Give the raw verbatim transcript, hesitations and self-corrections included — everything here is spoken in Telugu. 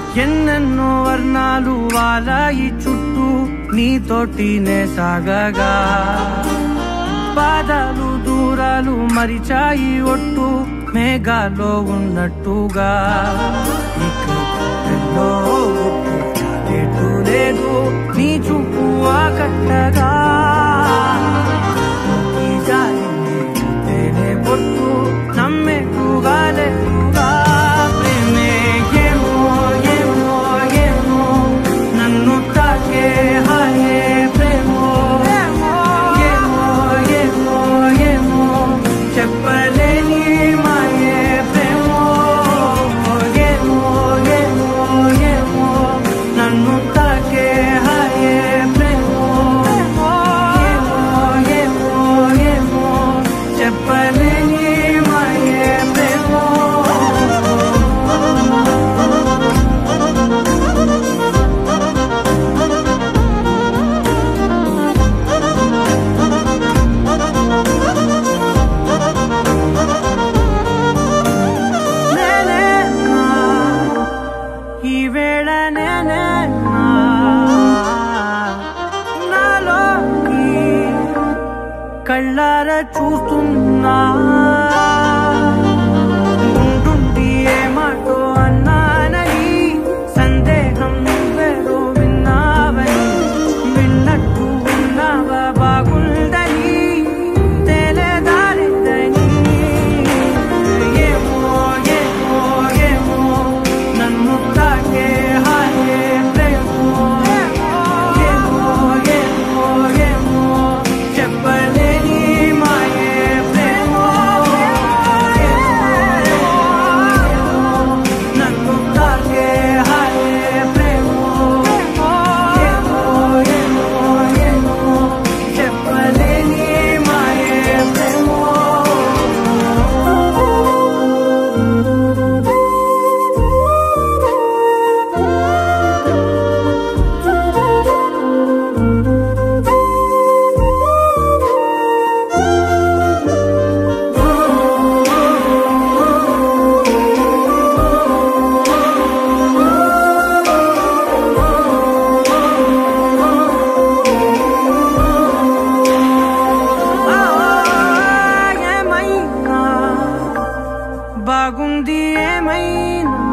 ఎన్నెన్నో వర్ణాలు వాలాయి చుట్టూ నీతోటినే సాగగా పాదాలు దూరాలు మరిచాయి ఒట్టు మేఘాలో ఉన్నట్టుగా ఇక లేదు నీ చూపు ఆకట్టగా జాలినే పొట్టు నమ్మెట్టుగా లేదుగా ప్రేమే ఏమో ఏమో ఏమో నన్ను తాకే హాయే ప్రేమో ఏమో ఏమో ఏమో చెప్పలేని మాయే ప్రేమో ఏమో ఏమో ఏమో నన్ను తాకే హాయే ప్రేమో ఏమో ఏమో ఏమో చెప్పలేని మాయే ప్రేమో ఈ వేళ నేనే నాలోకి కళ్ళారా చూస్తున్నా ఉంటుండి ఏ మాటో అన్నానని సందేహం నువ్వేదో విన్నావని విన్నట్టు విన్నావా బాగుందని తెలియదాలేదని ఏమో ఏమో ఏమో నన్ను తాకే హాయే ప్రేమో ఏమో ఏమో ఏమో చెప్పలేని మాయే ప్రేమో నన్ను తాకే హాయే ప్రేమో ఏమో ఏమో ఏమో చెప్పలేని మాయే ప్రేమో ఏమైనా బాగుంది ఏమైనా